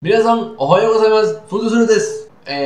Minasan, ohayo gozaimasu, Futusuru desu.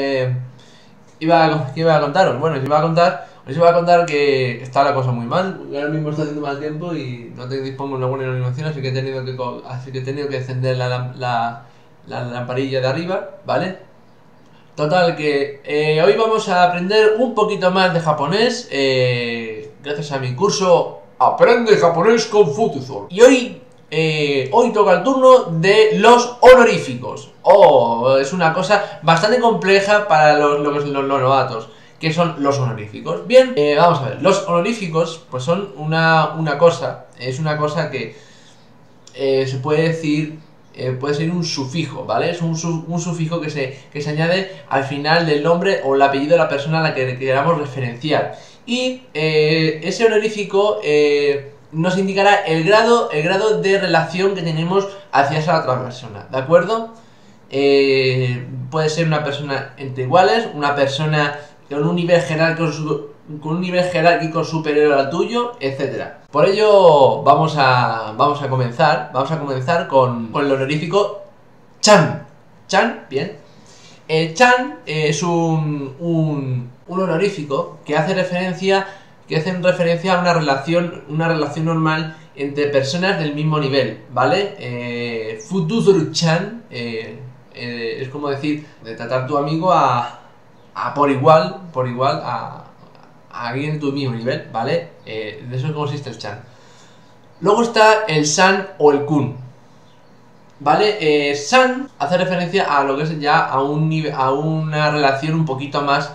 ¿Qué iba a contaros? Bueno, os iba a contar que está la cosa muy mal. Ahora mismo está haciendo mal tiempo y no dispongo de una buena iluminación, así que he tenido que encender la lamparilla de arriba, ¿vale? Total, que hoy vamos a aprender un poquito más de japonés, gracias a mi curso Aprende japonés con Futuzo. Y hoy toca el turno de los honoríficos. Es una cosa bastante compleja para los novatos. ¿Qué son los honoríficos? Bien, vamos a ver. Los honoríficos, pues son una cosa. Es una cosa que se puede decir. Puede ser un sufijo, ¿vale? Es un sufijo que se añade al final del nombre o el apellido de la persona a la que queramos referenciar. Y ese honorífico nos indicará el grado de relación que tenemos hacia esa otra persona, ¿de acuerdo? Puede ser una persona entre iguales, una persona con un nivel jerárquico superior al tuyo, etcétera. Por ello vamos a comenzar con el honorífico Chan. Chan, bien. Chan es un honorífico que hace referencia a una relación normal entre personas del mismo nivel, ¿vale? Futuzuru-chan es como decir, de tratar a tu amigo por igual a alguien de tu mismo nivel, ¿vale? De eso consiste el chan. Luego está el san o el kun, ¿vale? San hace referencia a lo que es ya a una relación un poquito más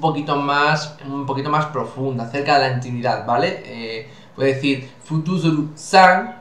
profunda, acerca de la intimidad, ¿vale? Puede decir Futuzuru-san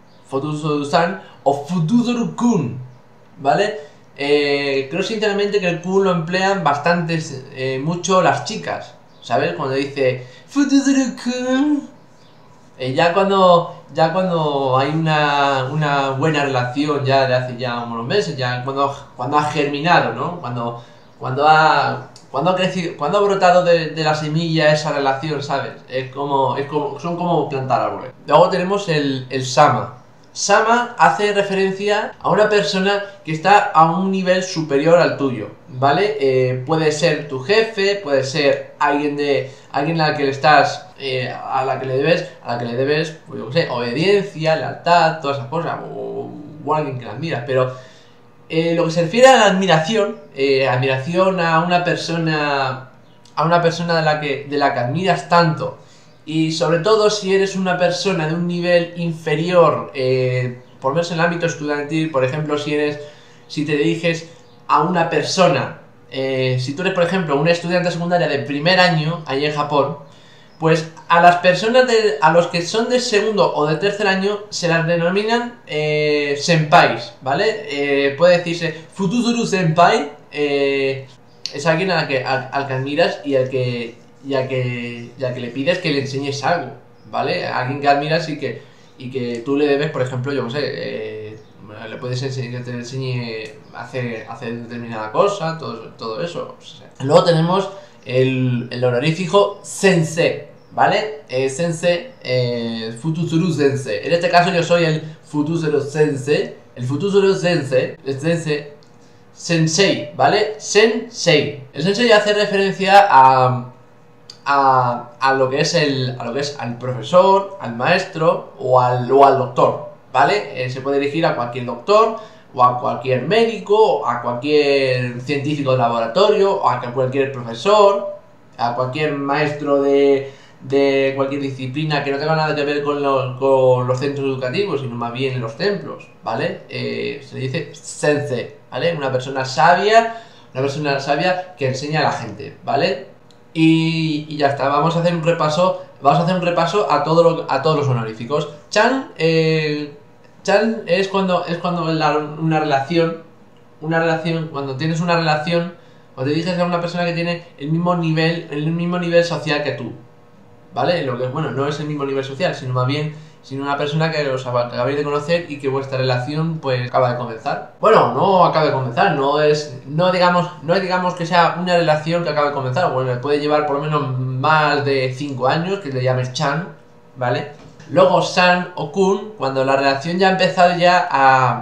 o Futuzuru-kun, ¿vale? Creo sinceramente que el kun lo emplean mucho las chicas, ¿sabes? Cuando dice Futuzuru-kun, ya cuando hay una buena relación ya de hace ya unos meses, ya cuando ha germinado, ¿no? Cuando ha crecido, cuando ha brotado de la semilla esa relación, ¿sabes? Son como plantar árboles. Luego tenemos el sama. Sama hace referencia a una persona que está a un nivel superior al tuyo, ¿vale? Puede ser tu jefe, puede ser alguien a la que le estás, a la que le debes, pues yo qué sé, obediencia, lealtad, todas esas cosas, o alguien que la admiras, pero lo que se refiere a la admiración a una persona de la que admiras tanto. Y sobre todo si eres una persona de un nivel inferior, por lo menos en el ámbito estudiantil, por ejemplo, si te diriges a una persona, si tú eres, por ejemplo, una estudiante secundaria de primer año, allí en Japón, pues a las personas, a los que son de segundo o de tercer año, se las denominan senpais, ¿vale? Puede decirse Futuzuru senpai, es alguien al que admiras y al que le pides que le enseñes algo, ¿vale? A alguien que admiras y que tú le debes, por ejemplo, yo no sé, le puedes enseñar que te enseñe a hacer determinada cosa, todo eso. O sea. Luego tenemos el honorífico sensei, ¿vale? Sensei, Futuzuru sensei. En este caso yo soy el Futuzuru sensei. El Futuzuru sensei, sensei, ¿vale? Sensei. El sensei hace referencia a lo que es al profesor, al maestro o al doctor, ¿vale? Se puede dirigir a cualquier doctor o a cualquier médico o a cualquier científico de laboratorio o a cualquier profesor, a cualquier maestro de cualquier disciplina que no tenga nada que ver con los centros educativos, sino más bien en los templos, ¿vale? Se le dice sensei, ¿vale? Una persona sabia que enseña a la gente, ¿vale? Y ya está, vamos a hacer un repaso a todos los honoríficos. Chan es cuando una relación, cuando tienes una relación, cuando te diriges a una persona que tiene el mismo nivel social que tú, ¿vale? Lo que no es el mismo nivel social, sino más bien una persona que os acabáis de conocer y que vuestra relación pues acaba de comenzar. Bueno, no acaba de comenzar, no digamos que sea una relación que acaba de comenzar, bueno, puede llevar por lo menos más de 5 años, que le llames chan, ¿vale? Luego san o kun, cuando la relación ya ha empezado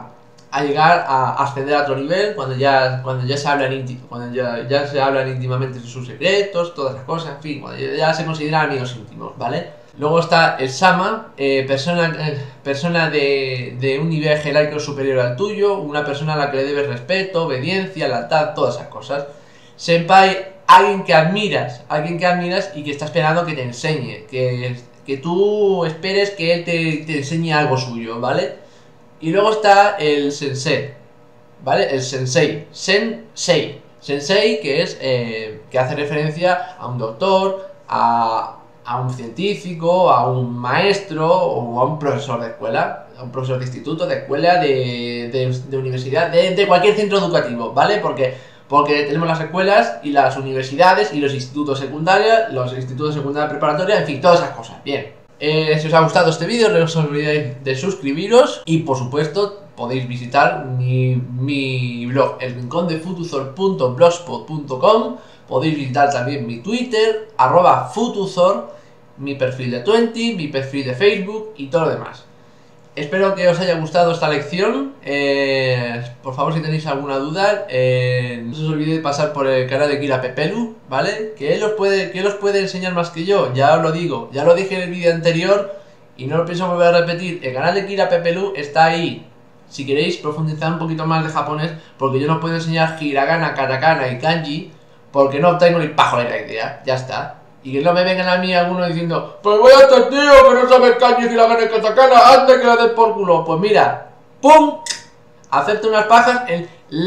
a llegar a ascender a otro nivel cuando ya se hablan ya se hablan íntimamente de sus secretos, todas las cosas, en fin, cuando ya se consideran amigos íntimos, ¿vale? Luego está el Sama, persona de un nivel jerárquico superior al tuyo, una persona a la que le debes respeto, obediencia, lealtad, todas esas cosas. Senpai, alguien que admiras y que está esperando que te enseñe, que tú esperes que él te enseñe algo suyo, ¿vale? Y luego está el Sensei, ¿vale? El Sensei, Sensei que es que hace referencia a un doctor, a un científico, a un maestro o a un profesor de escuela, a un profesor de instituto, de escuela, de universidad, de cualquier centro educativo, ¿vale? Porque tenemos las escuelas y las universidades y los institutos secundarios, preparatorios, en fin, todas esas cosas. Bien. Si os ha gustado este vídeo, no os olvidéis de suscribiros y, por supuesto, podéis visitar mi blog, elrincondefutuzor.blogspot.com. Podéis visitar también mi Twitter, @futuzor, mi perfil de Twenty, mi perfil de Facebook y todo lo demás. Espero que os haya gustado esta lección. Por favor, si tenéis alguna duda, no os olvidéis de pasar por el canal de Kira Pepelu, ¿vale? Que él os puede enseñar más que yo, ya os lo digo. Ya lo dije en el vídeo anterior y no lo pienso volver a repetir. El canal de Kira Pepelu está ahí. Si queréis profundizar un poquito más de japonés, porque yo no puedo enseñar hiragana, katakana y kanji, porque no tengo ni pajolera idea. Ya está. Y que no me vengan a mí algunos diciendo, pues voy a este tío que no sabe kanji y la gana que katakana antes que la des por culo. Pues mira, ¡pum! Acepto unas pajas en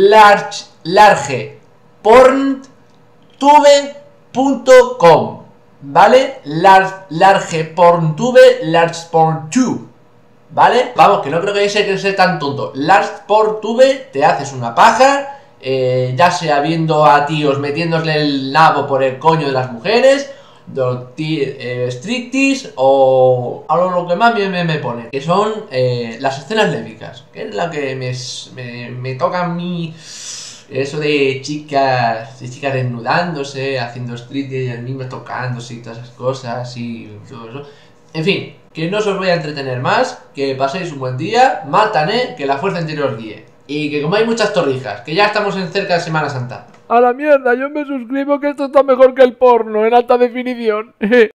largeporntube.com, ¿vale? largeporntube, ¿vale? Vamos, que no creo que sea tan tonto. Largeporntube, te haces una paja, ya sea viendo a tíos metiéndosle el nabo por el coño de las mujeres, striptease o algo lo que más me pone, que son las escenas lésbicas, que es la que me toca a mí, eso de chicas desnudándose, haciendo striptease y el mismo tocándose y todas esas cosas y todo eso. En fin, que no os voy a entretener más, que paséis un buen día, mátane, que la fuerza interior os guíe. Y que comáis muchas torrijas, que ya estamos en cerca de Semana Santa. A la mierda, yo me suscribo que esto está mejor que el porno en alta definición.